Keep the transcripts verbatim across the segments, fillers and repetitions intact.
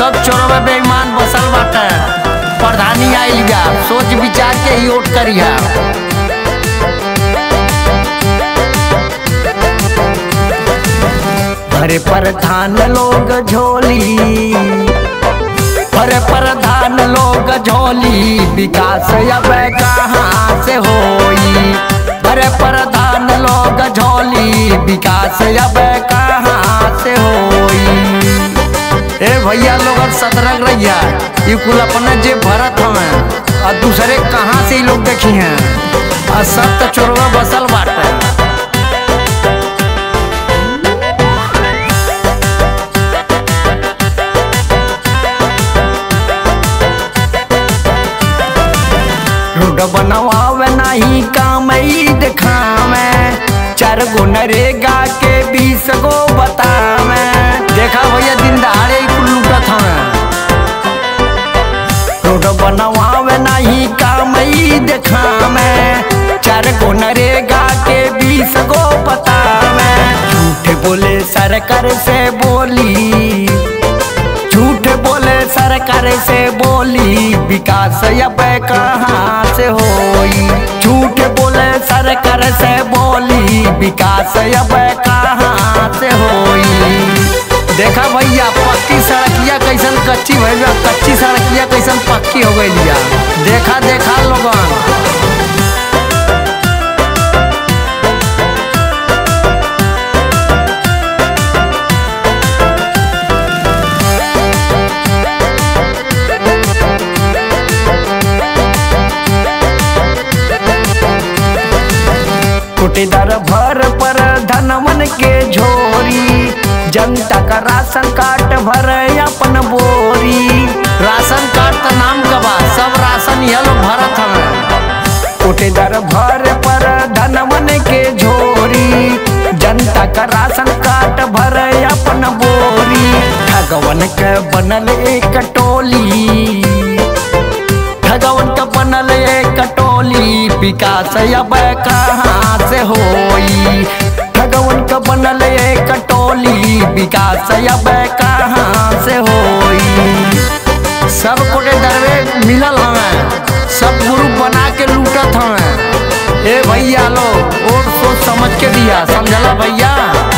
सब चोरवे बेईमान बसल बाटे। प्रधानी आइल बा, सोच विचार के ही वोट करिहा। अरे प्रधान लोग झोली, अरे प्रधान लोग झोली, विकास अब कहाँ से होई। अरे प्रधान लोग झोली, विकास अब कहाँ से होई। ए भैया लोग सतर्क रहिया, ये कुल अपने जे भरत हमें और दूसरे कहाँ से ही लोग देखी हैं। और सब तो चोरवा बसल बाटे। रोड बनवावे नहीं काम दिखावे, चार गो नरेगा के बीस गो बतावे। देखा भैया दिन दहाड़े लूटत हमें। रोड बनवावे नहीं काम दिखावे, चार गो नरेगा के बीस गो बतावे। झूठ बोले सरकार से बोली, झूठ बोले सरकार से बोली, विकास अब कहाँ से होई। झूठ बोले सरकार से बोली, विकास अब कहाँ से होई। देखा भैया पक्की सड़किया कैसन कच्ची भइल, कच्ची सड़किया कैसन पक्की हो गई। देखा देखा लोगन। कोटेदार भर पर धनवन के झोरी, जनता का राशन कार्ड भर अपन बोरी। राशन कार्ड का नाम का बा, सब राशन ये लोग भरत हमें। कोटेदार भर पर धनवन के झोरी, जनता का राशन कार्ड भर अपन बोरी। ठगवन के बनल एक टोली, ठगवन का बनल एक टोली, विकास अब कहाँ से होई। ठगवन का बनल एक टोली, विकास अब कहाँ से होई। सब कोटे दरवे मिलल हमें, सब ग्रुप बना के लूटत हमें। ए भैया लोग और सोच समझ के दिया, समझला भैया।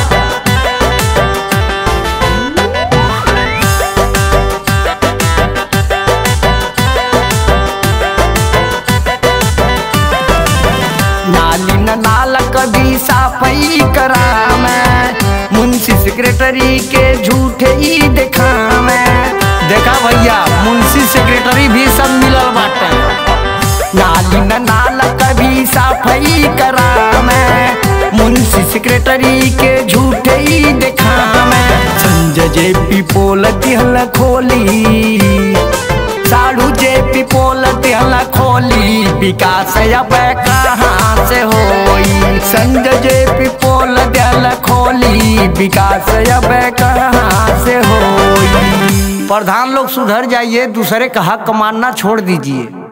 नाली न नाल कभी साफाई करावे, मुंशी सेक्रेटरी के झूठे ही दिखावे। देखा भैया मुंशी सेक्रेटरी भी सब मिलल बाटे। नाली न नाल कभी साफाई करावे, मुंशी सेक्रेटरी के झूठे ही दिखावे। संजय जे पी पोल दिहल खोली, साढ़ू जे पी पोल दिहल खोली, विकास अब कहाँ से होई। संजय जे पी पोल दिहल खोली, विकास अब कहाँ से होई। प्रधान लोग सुधर जाइए, दूसरे का हक मानना छोड़ दीजिए।